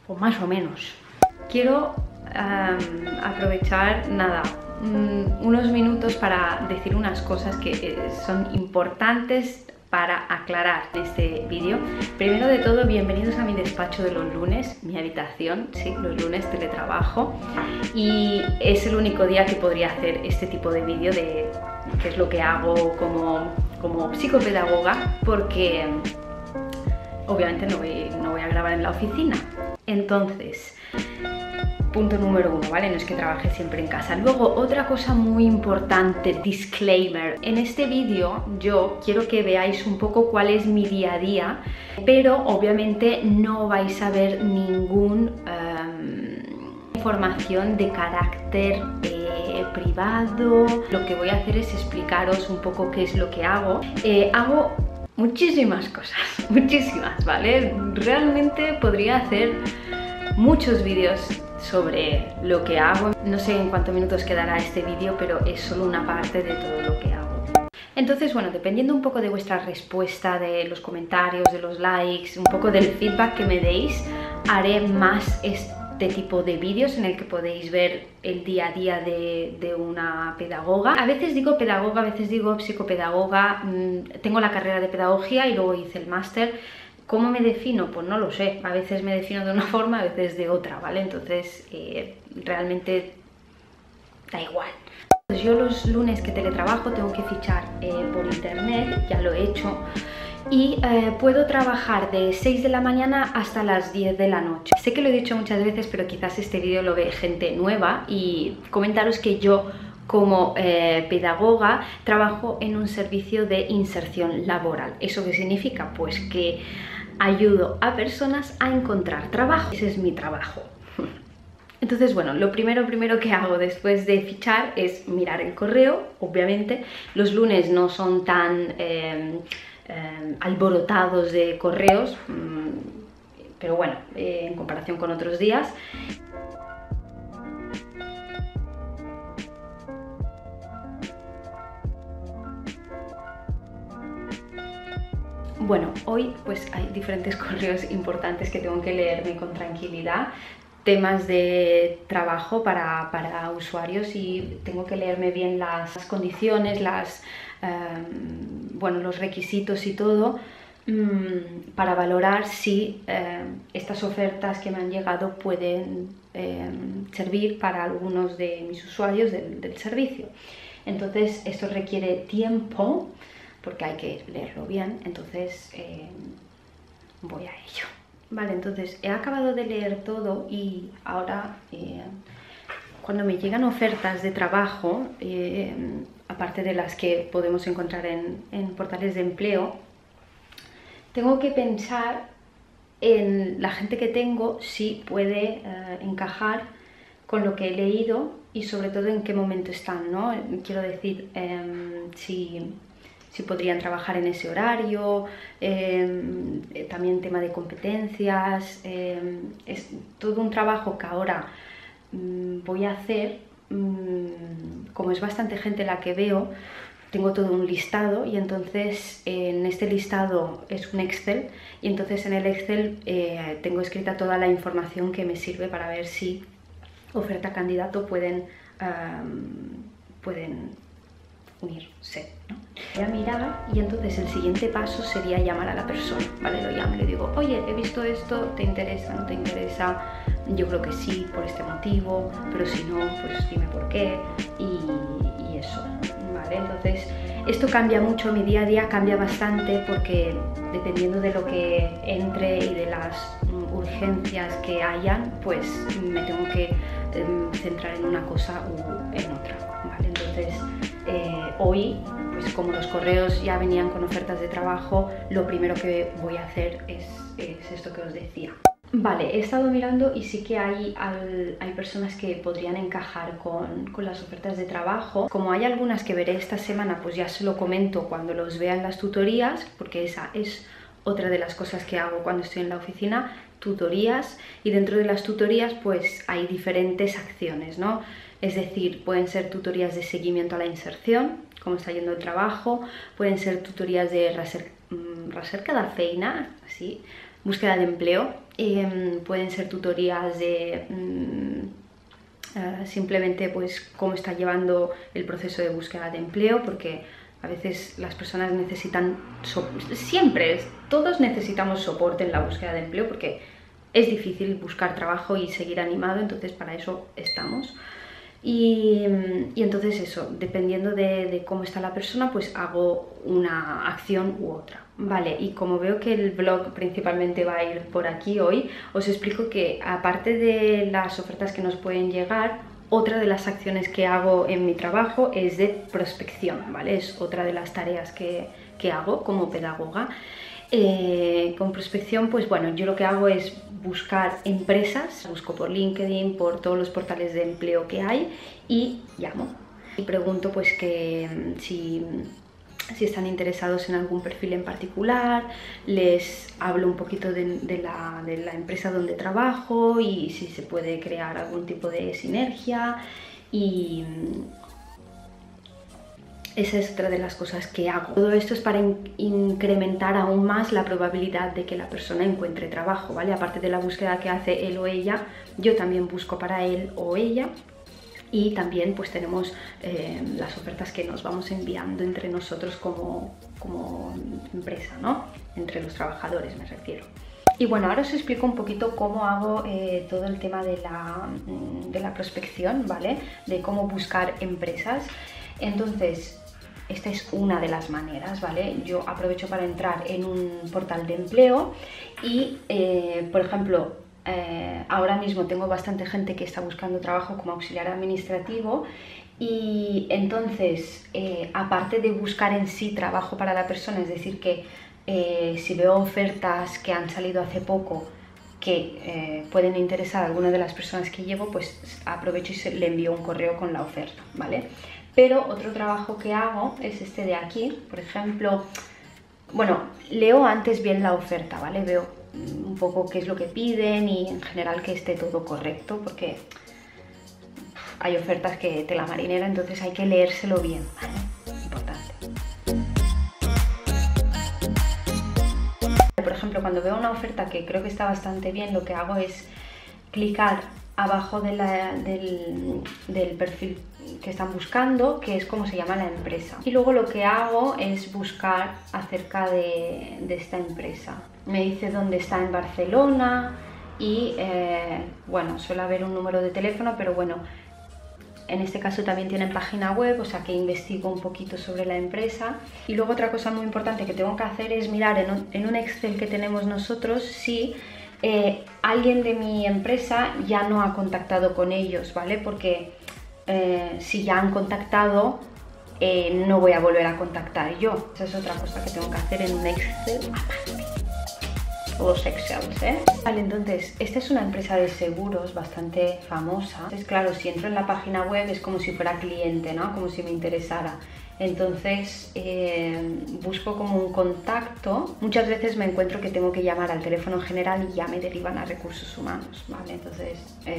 o más o menos. Quiero aprovechar, nada, unos minutos para decir unas cosas que son importantes para aclarar en este vídeo. Primero de todo, bienvenidos a mi despacho de los lunes, mi habitación, sí, los lunes teletrabajo, y es el único día que podría hacer este tipo de vídeo de qué es lo que hago como psicopedagoga, porque obviamente no voy a grabar en la oficina. Entonces, punto número uno, ¿vale? No es que trabaje siempre en casa. Luego, otra cosa muy importante, disclaimer. En este vídeo yo quiero que veáis un poco cuál es mi día a día, pero obviamente no vais a ver ningún información de carácter privado. Lo que voy a hacer es explicaros un poco qué es lo que hago. Hago muchísimas cosas, muchísimas, ¿vale? Realmente podría hacer muchos vídeos sobre lo que hago. No sé en cuántos minutos quedará este vídeo, pero es solo una parte de todo lo que hago. Entonces, bueno, dependiendo un poco de vuestra respuesta, de los comentarios, de los likes, un poco del feedback que me deis, haré más este tipo de vídeos en el que podéis ver el día a día de una pedagoga. A veces digo pedagoga, a veces digo psicopedagoga. Tengo la carrera de pedagogía y luego hice el máster. ¿Cómo me defino? Pues no lo sé. A veces me defino de una forma, a veces de otra, ¿vale? Entonces, realmente da igual. Pues yo los lunes que teletrabajo tengo que fichar por internet, ya lo he hecho, y puedo trabajar de 6 de la mañana hasta las 10 de la noche. Sé que lo he dicho muchas veces, pero quizás este vídeo lo ve gente nueva, y comentaros que yo como pedagoga trabajo en un servicio de inserción laboral. ¿Eso qué significa? Pues que ayudo a personas a encontrar trabajo. Ese es mi trabajo. Entonces, bueno, lo primero que hago después de fichar es mirar el correo, obviamente. Los lunes no son tan alborotados de correos, pero bueno, en comparación con otros días. Bueno, hoy pues hay diferentes correos importantes que tengo que leerme con tranquilidad, temas de trabajo para usuarios, y tengo que leerme bien las condiciones, bueno, los requisitos y todo, para valorar si estas ofertas que me han llegado pueden servir para algunos de mis usuarios del servicio. Entonces esto requiere tiempo, porque hay que leerlo bien, entonces voy a ello. Vale, entonces he acabado de leer todo, y ahora cuando me llegan ofertas de trabajo, aparte de las que podemos encontrar en portales de empleo, tengo que pensar en la gente que tengo, si puede encajar con lo que he leído y sobre todo en qué momento están, ¿no? Quiero decir, si podrían trabajar en ese horario, también tema de competencias. Es todo un trabajo que ahora voy a hacer. Como es bastante gente la que veo, tengo todo un listado, y entonces en este listado es un Excel, y entonces en el Excel tengo escrita toda la información que me sirve para ver si oferta candidato pueden unirse, ¿no? Voy a mirar, y entonces el siguiente paso sería llamar a la persona, ¿vale? Lo llamo y le digo, oye, he visto esto, ¿te interesa, no te interesa? Yo creo que sí, por este motivo, pero si no, pues dime por qué, y eso, ¿vale? Entonces, esto cambia mucho, mi día a día cambia bastante, porque dependiendo de lo que entre y de las urgencias que hayan, pues me tengo que centrar en una cosa u en otra, ¿vale? Entonces, hoy, pues como los correos ya venían con ofertas de trabajo, lo primero que voy a hacer es esto que os decía. Vale, he estado mirando y sí que hay personas que podrían encajar con las ofertas de trabajo. Como hay algunas que veré esta semana, pues ya se lo comento cuando los vea en las tutorías, porque esa es otra de las cosas que hago cuando estoy en la oficina, tutorías, y dentro de las tutorías pues hay diferentes acciones, ¿no? Es decir, pueden ser tutorías de seguimiento a la inserción, cómo está yendo el trabajo, pueden ser tutorías de recerca de feina, así, búsqueda de empleo. Pueden ser tutorías de simplemente pues cómo está llevando el proceso de búsqueda de empleo, porque a veces las personas necesitan, siempre, todos necesitamos soporte en la búsqueda de empleo porque es difícil buscar trabajo y seguir animado, entonces para eso estamos. Y entonces eso, dependiendo de cómo está la persona, pues hago una acción u otra. Vale, y como veo que el blog principalmente va a ir por aquí hoy, os explico que aparte de las ofertas que nos pueden llegar, otra de las acciones que hago en mi trabajo es de prospección, ¿vale? Es otra de las tareas que hago como pedagoga. Con prospección, pues bueno, yo lo que hago es buscar empresas, busco por LinkedIn, por todos los portales de empleo que hay y llamo. Y pregunto pues que si están interesados en algún perfil en particular, les hablo un poquito de la empresa donde trabajo y si se puede crear algún tipo de sinergia, y esa es otra de las cosas que hago. Todo esto es para incrementar aún más la probabilidad de que la persona encuentre trabajo, ¿vale? Aparte de la búsqueda que hace él o ella, yo también busco para él o ella. Y también pues tenemos las ofertas que nos vamos enviando entre nosotros como empresa, ¿no? Entre los trabajadores me refiero. Y bueno, ahora os explico un poquito cómo hago todo el tema de la prospección, ¿vale? De cómo buscar empresas. Entonces, esta es una de las maneras, ¿vale? Yo aprovecho para entrar en un portal de empleo y, por ejemplo, ahora mismo tengo bastante gente que está buscando trabajo como auxiliar administrativo, y entonces, aparte de buscar en sí trabajo para la persona, es decir, que si veo ofertas que han salido hace poco que pueden interesar a alguna de las personas que llevo, pues aprovecho y le envío un correo con la oferta, ¿vale? Pero otro trabajo que hago es este de aquí, por ejemplo, bueno, leo antes bien la oferta, ¿vale? Veo un poco qué es lo que piden y en general que esté todo correcto, porque hay ofertas que tela marinera, entonces hay que leérselo bien, ¿vale? Importante. Por ejemplo, cuando veo una oferta que creo que está bastante bien, lo que hago es clicar abajo del perfil que están buscando, que es como se llama la empresa. Y luego lo que hago es buscar acerca de esta empresa. Me dice dónde está en Barcelona y, bueno, suele haber un número de teléfono, pero bueno, en este caso también tienen página web, o sea que investigo un poquito sobre la empresa. Y luego otra cosa muy importante que tengo que hacer es mirar en un Excel que tenemos nosotros si alguien de mi empresa ya no ha contactado con ellos, ¿vale? Porque si ya han contactado, no voy a volver a contactar yo. Esa es otra cosa que tengo que hacer en un Excel aparte. Los Excels, ¿eh? Vale, entonces, esta es una empresa de seguros bastante famosa. Entonces, claro, si entro en la página web es como si fuera cliente, ¿no? Como si me interesara. Entonces, busco como un contacto. Muchas veces me encuentro que tengo que llamar al teléfono general y ya me derivan a recursos humanos, ¿vale? Entonces,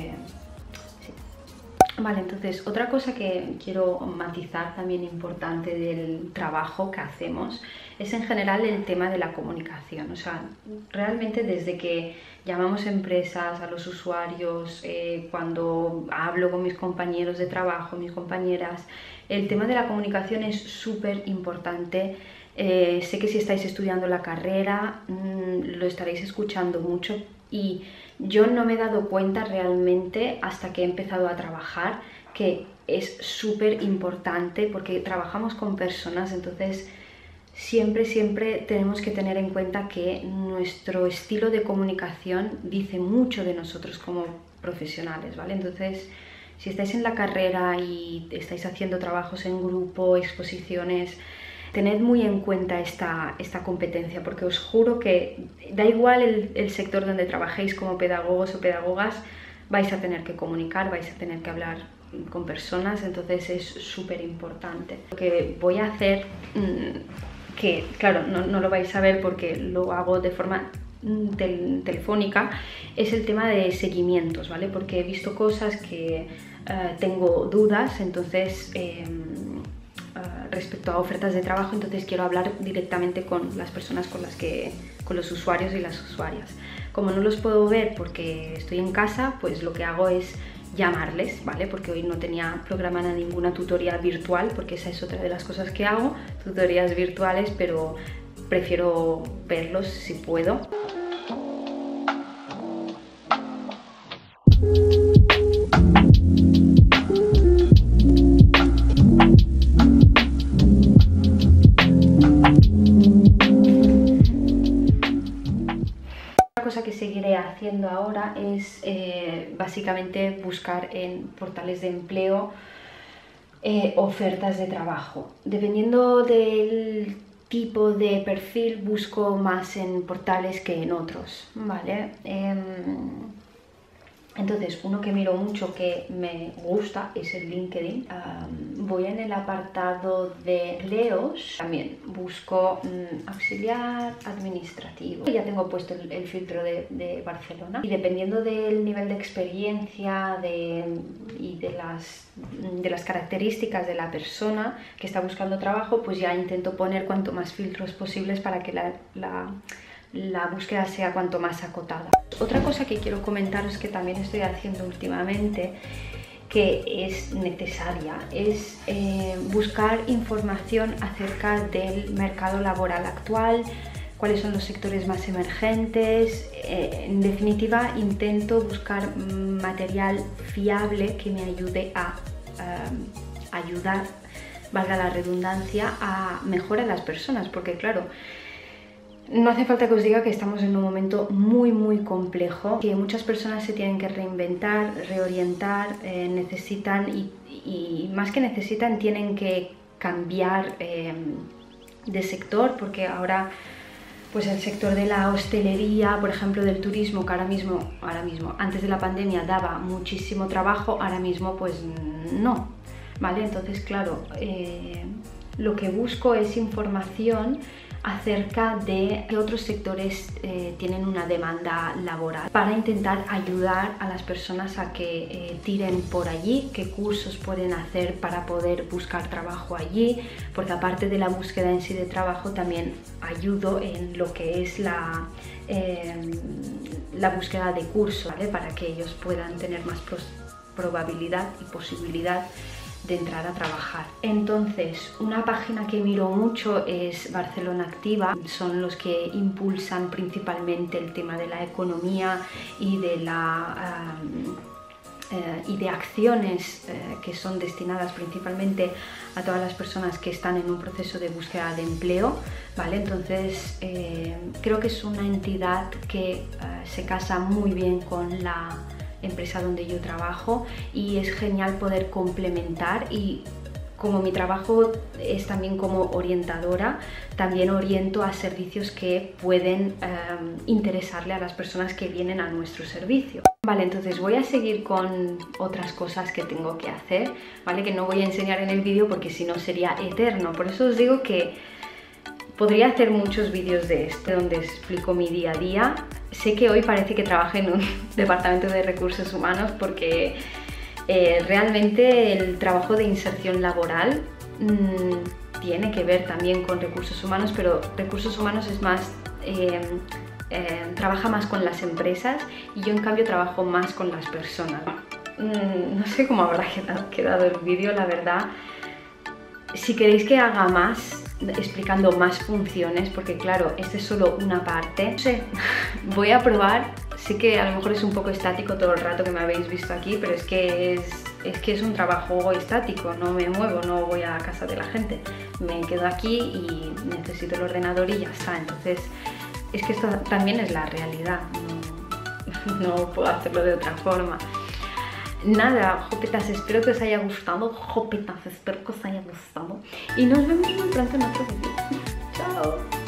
sí. Vale, entonces, otra cosa que quiero matizar también importante del trabajo que hacemos es en general el tema de la comunicación. O sea, realmente desde que llamamos empresas, a los usuarios, cuando hablo con mis compañeros de trabajo, mis compañeras, el tema de la comunicación es súper importante. Sé que si estáis estudiando la carrera lo estaréis escuchando mucho y yo no me he dado cuenta realmente hasta que he empezado a trabajar que es súper importante porque trabajamos con personas, entonces siempre tenemos que tener en cuenta que nuestro estilo de comunicación dice mucho de nosotros como profesionales, ¿vale? Entonces, si estáis en la carrera y estáis haciendo trabajos en grupo, exposiciones, tened muy en cuenta esta competencia, porque os juro que da igual el sector donde trabajéis como pedagogos o pedagogas, vais a tener que comunicar, vais a tener que hablar con personas, entonces es súper importante. Lo que voy a hacer, que claro, no lo vais a ver porque lo hago de forma telefónica, es el tema de seguimientos, ¿vale? Porque he visto cosas que tengo dudas, entonces respecto a ofertas de trabajo, entonces quiero hablar directamente con las personas con los usuarios y las usuarias. Como no los puedo ver porque estoy en casa, pues lo que hago es llamarles, ¿vale? Porque hoy no tenía programada ninguna tutoría virtual, porque esa es otra de las cosas que hago, tutorías virtuales, pero prefiero verlos si puedo. Cosa que seguiré haciendo ahora es básicamente buscar en portales de empleo ofertas de trabajo. Dependiendo del tipo de perfil, busco más en portales que en otros, ¿vale? Entonces, uno que miro mucho que me gusta es el LinkedIn. Voy en el apartado de empleos, también busco auxiliar administrativo. Ya tengo puesto el filtro de Barcelona, y dependiendo del nivel de experiencia y de las características de la persona que está buscando trabajo, pues ya intento poner cuanto más filtros posibles para que la búsqueda sea cuanto más acotada. Otra cosa que quiero comentaros que también estoy haciendo últimamente, que es necesaria, es buscar información acerca del mercado laboral actual, cuáles son los sectores más emergentes. En definitiva, intento buscar material fiable que me ayude a ayudar, valga la redundancia, a mejorar a las personas, porque claro, no hace falta que os diga que estamos en un momento muy complejo, que muchas personas se tienen que reinventar, reorientar, necesitan y más que necesitan, tienen que cambiar de sector, porque ahora pues el sector de la hostelería, por ejemplo, del turismo, que ahora mismo, antes de la pandemia daba muchísimo trabajo, ahora mismo pues no, ¿vale? Entonces, claro, lo que busco es información acerca de qué otros sectores tienen una demanda laboral, para intentar ayudar a las personas a que tiren por allí, qué cursos pueden hacer para poder buscar trabajo allí, porque aparte de la búsqueda en sí de trabajo, también ayudo en lo que es la búsqueda de cursos, ¿vale? Para que ellos puedan tener más probabilidad y posibilidad de entrar a trabajar. Entonces, una página que miro mucho es Barcelona Activa. Son los que impulsan principalmente el tema de la economía y de acciones que son destinadas principalmente a todas las personas que están en un proceso de búsqueda de empleo, ¿vale? Entonces, creo que es una entidad que se casa muy bien con la empresa donde yo trabajo, y es genial poder complementar. Y como mi trabajo es también como orientadora, también oriento a servicios que pueden interesarle a las personas que vienen a nuestro servicio. Vale, entonces voy a seguir con otras cosas que tengo que hacer, ¿vale? Que no voy a enseñar en el vídeo porque si no sería eterno. Por eso os digo que podría hacer muchos vídeos de este donde explico mi día a día. Sé que hoy parece que trabajo en un departamento de recursos humanos porque realmente el trabajo de inserción laboral tiene que ver también con recursos humanos, pero recursos humanos es más, trabaja más con las empresas, y yo en cambio trabajo más con las personas. No sé cómo habrá quedado el vídeo, la verdad. Si queréis que haga más, explicando más funciones, porque claro, esta es solo una parte, no sé, voy a probar. Sí que a lo mejor es un poco estático todo el rato que me habéis visto aquí, pero es que es un trabajo estático, no me muevo, no voy a casa de la gente, me quedo aquí y necesito el ordenador y ya está. Entonces, es que esto también es la realidad, no puedo hacerlo de otra forma. Nada, jopetas, espero que os haya gustado, y nos vemos muy pronto en otro vídeo. Chao.